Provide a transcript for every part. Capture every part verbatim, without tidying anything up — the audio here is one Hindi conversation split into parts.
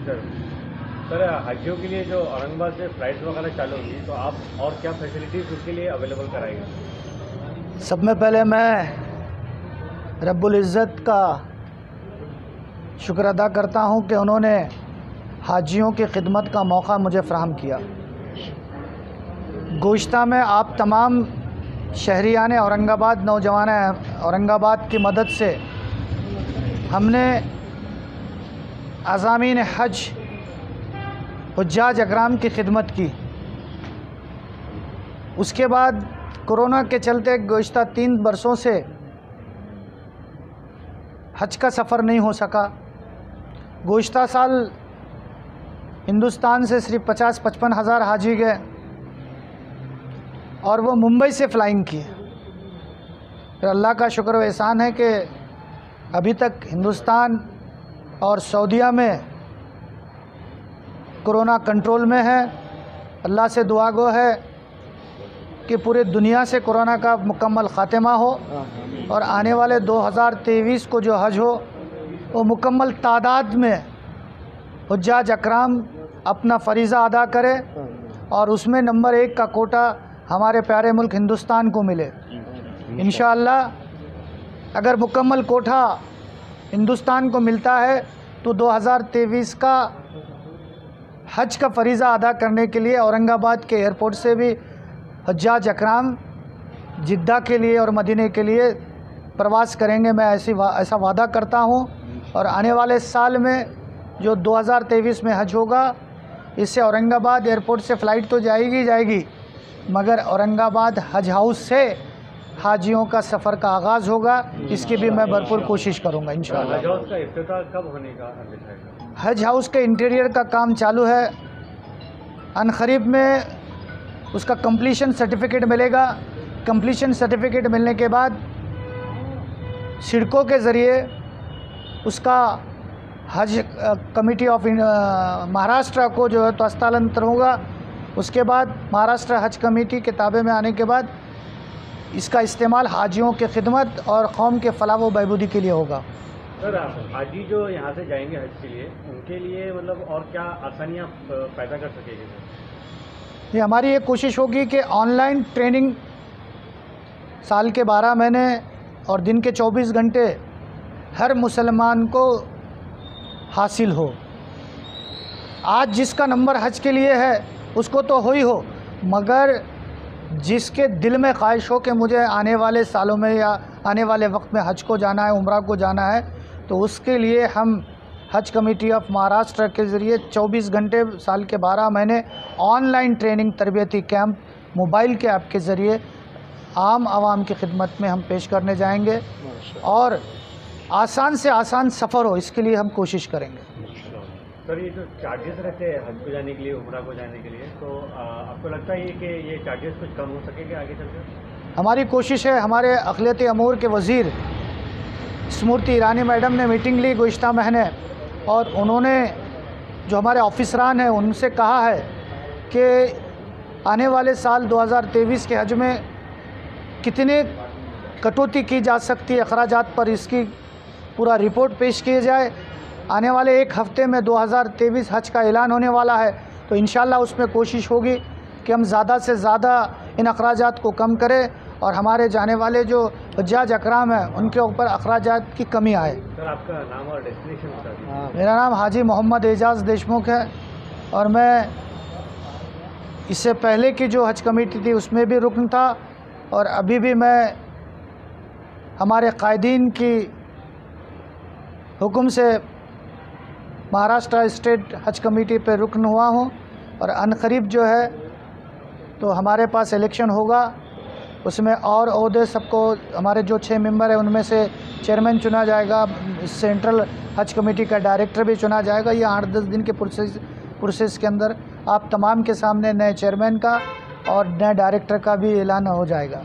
सर सर हाजियों के लिए जो औरंगाबाद से फ़्लाइट वगैरह चालू होगी तो आप और क्या फैसिलिटीज़ उसके लिए अवेलेबल कराएंगे? सब में पहले मैं रब्बुल इज़्ज़त का शुक्र अदा करता हूं कि उन्होंने हाजियों की खिदमत का मौका मुझे फ़राहम किया। गुज़िश्ता में आप तमाम शहरियान औरंगाबाद, नौजवान औरंगाबाद की मदद से हमने अज़ामीन हज हुज्जाज अकराम की खिदमत की। उसके बाद कोरोना के चलते गुज़िश्ता तीन बरसों से हज का सफ़र नहीं हो सका। गुज़िश्ता साल हिंदुस्तान से सिर्फ पचास पचपन हज़ार हाजी गए और वो मुंबई से फ़्लाइंग की। फिर अल्लाह का शुक्र व एहसान है कि अभी तक हिंदुस्तान और सऊदीया में कोरोना कंट्रोल में है। अल्लाह से दुआ गो है कि पूरे दुनिया से कोरोना का मुकम्मल ख़ात्मा हो और आने वाले दो हज़ार तेईस को जो हज हो वो मुकम्मल तादाद में हुज्जाज अकराम अपना फ़रीज़ा अदा करे और उसमें नंबर एक का कोटा हमारे प्यारे मुल्क हिंदुस्तान को मिले। इंशाअल्लाह अगर मुकम्मल कोटा हिंदुस्तान को मिलता है तो दो हज़ार तेईस का हज का फ़रीज़ा अदा करने के लिए औरंगाबाद के एयरपोर्ट से भी हुज्जाज अकराम जिद्दा के लिए और मदीने के लिए प्रवास करेंगे। मैं ऐसी वा, ऐसा वादा करता हूं और आने वाले साल में जो दो हज़ार तेईस में हज होगा इससे औरंगाबाद एयरपोर्ट से फ़्लाइट तो जाएगी जाएगी मगर औरंगाबाद हज हाउस से हाजियों का सफ़र का आगाज़ होगा। इसकी भी मैं भरपूर कोशिश करूँगा इंशाअल्लाह। हज हाउस का इफ्तिताह कब होने का है? हज हाउस के इंटीरियर का काम चालू है। अनकरीब में उसका कंप्लीशन सर्टिफिकेट मिलेगा। कंप्लीशन सर्टिफिकेट मिलने के बाद सिडको के ज़रिए उसका हज कमेटी ऑफ महाराष्ट्र को जो है तो हस्तांतरण होगा। उसके बाद महाराष्ट्र हज कमेटी के ताबे में आने के बाद इसका इस्तेमाल हाजियों की खिदमत और कौम के फलाह व बहबूदी के लिए होगा। सर हाजी जो यहाँ से जाएंगे हज के लिए उनके लिए मतलब और क्या आसानियाँ पैदा कर सकेंगे? ये हमारी ये कोशिश होगी कि ऑनलाइन ट्रेनिंग साल के बारह महीने और दिन के चौबीस घंटे हर मुसलमान को हासिल हो। आज जिसका नंबर हज के लिए है उसको तो हो ही हो, मगर जिसके दिल में ख्वाहिश हो कि मुझे आने वाले सालों में या आने वाले वक्त में हज को जाना है, उम्रा को जाना है, तो उसके लिए हम हज कमेटी ऑफ महाराष्ट्र के ज़रिए चौबीस घंटे साल के बारह महीने ऑनलाइन ट्रेनिंग तरबियती कैंप मोबाइल के ऐप के ज़रिए आम आवाम की खिदमत में हम पेश करने जाएंगे और आसान से आसान सफ़र हो इसके लिए हम कोशिश करेंगे। सर ये जो चार्जेस रहते हैं हज को जाने के लिए, उम्रा को जाने के लिए, तो आ, आपको लगता है कि ये चार्जेस कुछ कम हो सकेंगे आगे चलकर? हमारी कोशिश है। हमारे अक़लियती अमूर के वज़ीर स्मृति ईरानी मैडम ने मीटिंग ली गुज़िश्ता महीने और उन्होंने जो हमारे ऑफिसरान हैं उनसे कहा है कि आने वाले साल दो हज़ार तेईस के हज में कितने कटौती की जा सकती है अखराजात पर, इसकी पूरा रिपोर्ट पेश किया जाए। आने वाले एक हफ़्ते में दो हज़ार तेईस हज का ऐलान होने वाला है तो इंशाअल्लाह उसमें कोशिश होगी कि हम ज़्यादा से ज़्यादा इन अखराजात को कम करें और हमारे जाने वाले जो हुज्जाज अकराम हैं उनके ऊपर अखराजात की कमी आए। सर आपका नाम और डेस्टिनेशन बता दीजिए। मेरा नाम हाजी मोहम्मद एजाज़ देशमुख है और मैं इससे पहले की जो हज कमेटी थी उसमें भी रुकन था और अभी भी मैं हमारे कायदीन की हुक्म से महाराष्ट्र स्टेट हज कमेटी पे रुकन हुआ हूँ और अनकरीब जो है तो हमारे पास इलेक्शन होगा, उसमें और ओहदे सबको हमारे जो छः मेंबर हैं उनमें से चेयरमैन चुना जाएगा, सेंट्रल हज कमेटी का डायरेक्टर भी चुना जाएगा। ये आठ दस दिन के प्रोसेस प्रोसेस के अंदर आप तमाम के सामने नए चेयरमैन का और नए डायरेक्टर का भी ऐलान हो जाएगा।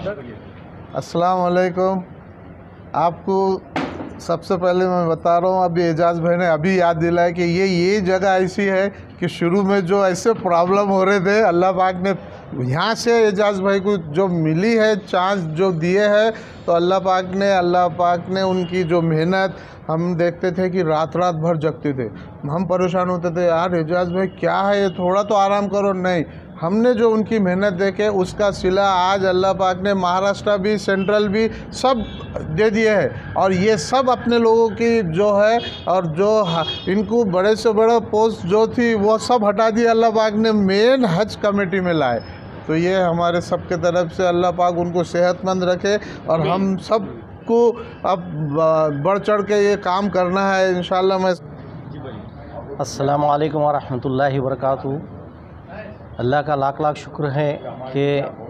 अस्सलाम वालेकुम। आपको सबसे पहले मैं बता रहा हूँ, अभी एजाज़ भाई ने अभी याद दिलाया कि ये ये जगह ऐसी है कि शुरू में जो ऐसे प्रॉब्लम हो रहे थे अल्लाह पाक ने यहाँ से एजाज़ भाई को जो मिली है चांस जो दिए है, तो अल्लाह पाक ने अल्लाह पाक ने उनकी जो मेहनत, हम देखते थे कि रात रात भर जगते थे, हम परेशान होते थे यार एजाज़ भाई क्या है ये, थोड़ा तो आराम करो। नहीं, हमने जो उनकी मेहनत देखे उसका सिला आज अल्लाह पाक ने महाराष्ट्र भी सेंट्रल भी सब दे दिए है। और ये सब अपने लोगों की जो है और जो इनको बड़े से बड़ा पोस्ट जो थी वो सब हटा दी, अल्लाह पाक ने मेन हज कमेटी में लाए। तो ये हमारे सब के तरफ से अल्लाह पाक उनको सेहतमंद रखे और हम सब को अब बढ़ चढ़ के ये काम करना है इंशाल्लाह। मैं अस्सलाम वालेकुम व रहमतुल्लाहि व बरकातुहू। अल्लाह का लाख लाख शुक्र है कि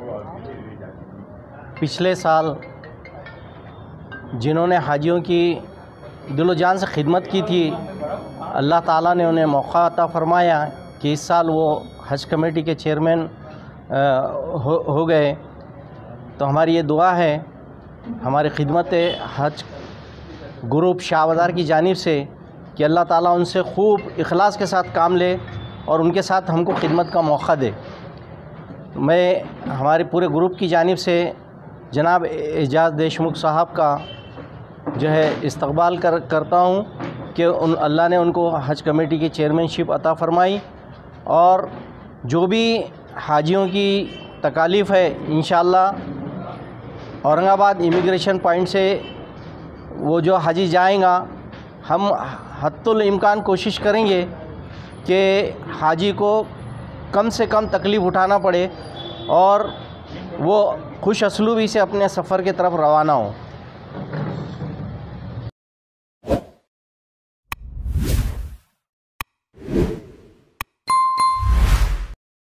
पिछले साल जिन्होंने हाजियों की दिलो जान से खिदमत की थी, अल्लाह ताला ने उन्हें मौका अता फरमाया कि इस साल वो हज कमेटी के चेयरमैन हो, हो गए। तो हमारी ये दुआ है हमारी खिदमत हज ग्रुप शाहबाजार की जानिब से कि अल्लाह ताला उनसे खूब इखलास के साथ काम ले और उनके साथ हमको खिदमत का मौका दे। मैं हमारे पूरे ग्रुप की जानिब से जनाब एजाज़ देशमुख साहब का जो है इस्तकबाल कर करता हूँ कि उन अल्लाह ने उनको हज कमेटी की चेयरमैनशिप अता फ़रमाई और जो भी हाजियों की तकालीफ़ है इंशाअल्लाह औरंगाबाद इमिग्रेशन पॉइंट से वो जो हाजी जाएगा, हम हत्तुल इम्कान कोशिश करेंगे कि हाजी को कम से कम तकलीफ़ उठाना पड़े और वो खुश असलूबी से अपने सफ़र की तरफ रवाना हो।